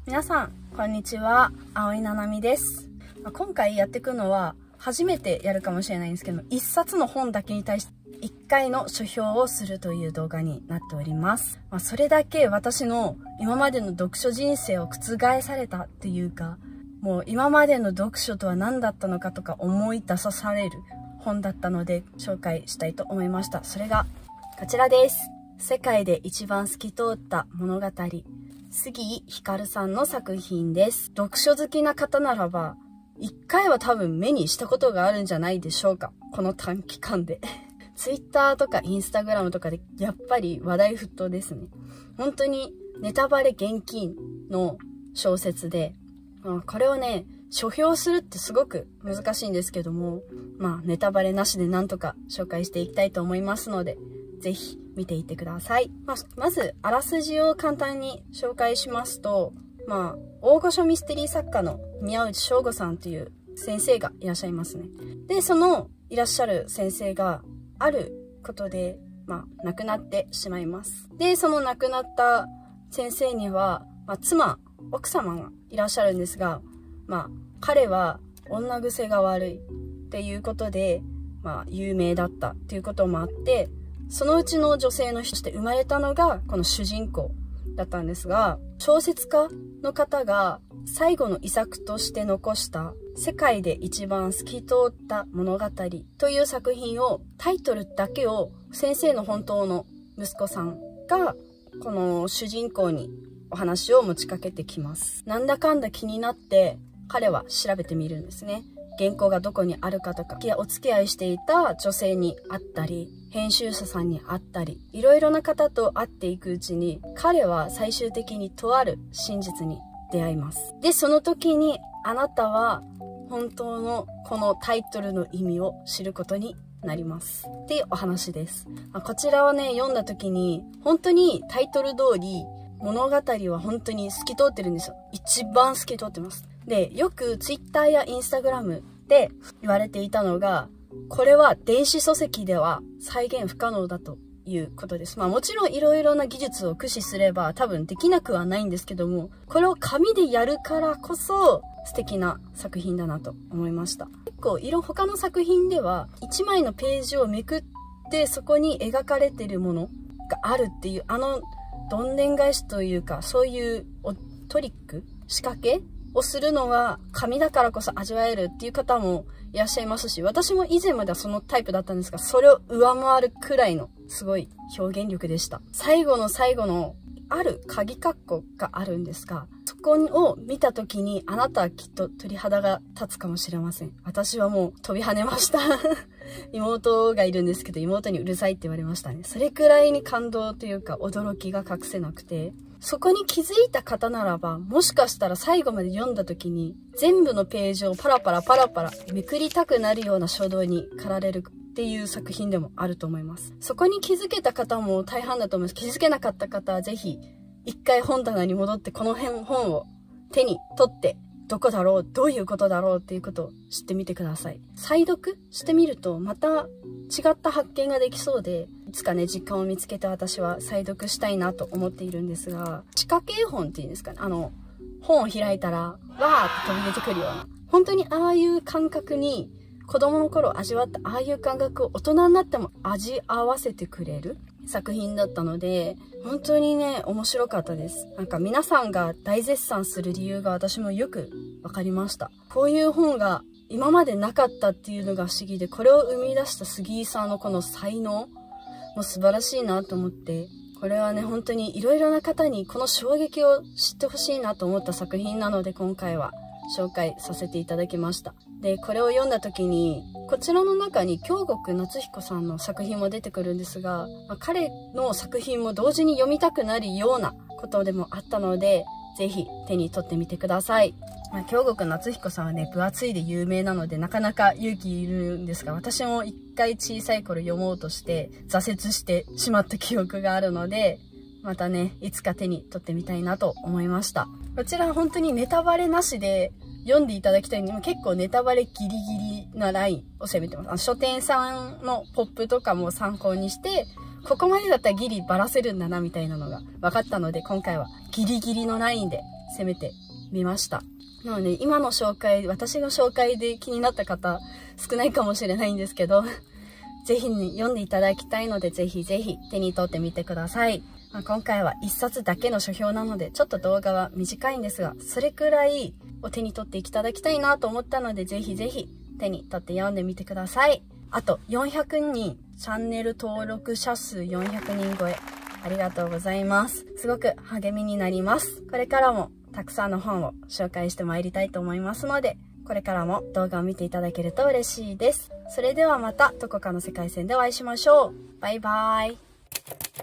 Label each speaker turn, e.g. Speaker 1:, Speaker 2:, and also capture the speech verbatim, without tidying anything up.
Speaker 1: 皆さん、こんにちは。青井ななみです。今回やっていくのは、初めてやるかもしれないんですけど、一冊の本だけに対して一回の書評をするという動画になっております。まあ、それだけ私の今までの読書人生を覆されたっていうか、もう今までの読書とは何だったのかとか思い出さされる本だったので紹介したいと思いました。それがこちらです。世界で一番透き通った物語。杉井光さんの作品です。読書好きな方ならば、一回は多分目にしたことがあるんじゃないでしょうか。この短期間で。ツイッターとかインスタグラムとかでやっぱり話題沸騰ですね。本当にネタバレ厳禁の小説で、まあ、これをね、書評するってすごく難しいんですけども、まあネタバレなしでなんとか紹介していきたいと思いますので、ぜひ見ていってください。まあ、まず、あらすじを簡単に紹介しますと、まあ、大御所ミステリー作家の宮内翔吾さんという先生がいらっしゃいますね。で、そのいらっしゃる先生があることで、まあ、亡くなってしまいます。で、その亡くなった先生には、まあ、妻、奥様がいらっしゃるんですが、まあ、彼は女癖が悪いっていうことで、まあ、有名だったっていうこともあって、そのうちの女性の人として生まれたのがこの主人公だったんですが、小説家の方が最後の遺作として残した世界で一番透き通った物語という作品を、タイトルだけを先生の本当の息子さんがこの主人公にお話を持ちかけてきます。なんだかんだ気になって彼は調べてみるんですね。原稿がどこにあるかとか、お付き合いしていた女性に会ったり、編集者さんに会ったり、いろいろな方と会っていくうちに、彼は最終的にとある真実に出会います。で、その時にあなたは本当のこのタイトルの意味を知ることになります。っていうお話です。こちらをね、読んだ時に、本当にタイトル通り、物語は本当に透き通ってるんですよ。一番透き通ってます。で、よくツイッターやインスタグラムで言われていたのが、これは電子書籍では再現不可能だということです。まあもちろんいろいろな技術を駆使すれば多分できなくはないんですけども、これを紙でやるからこそ素敵な作品だなと思いました。結構いろ他の作品ではいちまいのページをめくってそこに描かれてるものがあるっていう、あのどんでん返しというか、そういうトリック仕掛けをするのが紙だからこそ味わえるっていう方もいらっしゃいますし、私も以前まではそのタイプだったんですが、それを上回るくらいのすごい表現力でした。最後の最後のある鍵括弧があるんですが、そこを見た時にあなたはきっと鳥肌が立つかもしれません。私はもう飛び跳ねました。妹がいるんですけど、妹にうるさいって言われましたね。それくらいに感動というか驚きが隠せなくて、そこに気づいた方ならば、もしかしたら最後まで読んだ時に、全部のページをパラパラパラパラめくりたくなるような衝動に駆られるっていう作品でもあると思います。そこに気づけた方も大半だと思います。気づけなかった方はぜひ、一回本棚に戻ってこの辺本を手に取って、どこだろう、どういうことだろうっていうことを知ってみてください。再読してみるとまた違った発見ができそうで、いつかね、時間を見つけて私は再読したいなと思っているんですが、仕掛け絵本っていうんですかね、あの、本を開いたら、わーって飛び出てくるような、本当にああいう感覚に、子供の頃味わったああいう感覚を大人になっても味合わせてくれる作品だったので、本当にね、面白かったです。なんか皆さんが大絶賛する理由が私もよくわかりました。こういう本が今までなかったっていうのが不思議で、これを生み出した杉井さんのこの才能も素晴らしいなと思って、これはね、本当にいろいろな方にこの衝撃を知ってほしいなと思った作品なので、今回は紹介させていただきました。で、これを読んだ時に、こちらの中に京極夏彦さんの作品も出てくるんですが、まあ、彼の作品も同時に読みたくなるようなことでもあったので、ぜひ手に取ってみてください。まあ、京極夏彦さんはね、分厚いで有名なのでなかなか勇気いるんですが、私も一回小さい頃読もうとして挫折してしまった記憶があるので、またね、いつか手に取ってみたいなと思いました。こちらは本当にネタバレなしで読んでいただきたいのに、結構ネタバレギリギリなラインを攻めてます。あの書店さんのポップとかも参考にして、ここまでだったらギリバラせるんだなみたいなのが分かったので、今回はギリギリのラインで攻めてみました。なので今の紹介、私の紹介で気になった方少ないかもしれないんですけど、ぜひ、ね、読んでいただきたいので、ぜひぜひ手に取ってみてください。まあ、今回はいっさつだけの書評なので、ちょっと動画は短いんですが、それくらいを手に取っていただきたいなと思ったので、ぜひぜひ手に取って読んでみてください。あと、よんひゃくにん、チャンネル登録者数よんひゃくにん超え、ありがとうございます。すごく励みになります。これからもたくさんの本を紹介してまいりたいと思いますので、これからも動画を見ていただけると嬉しいです。それではまたどこかの世界線でお会いしましょう。バイバーイ。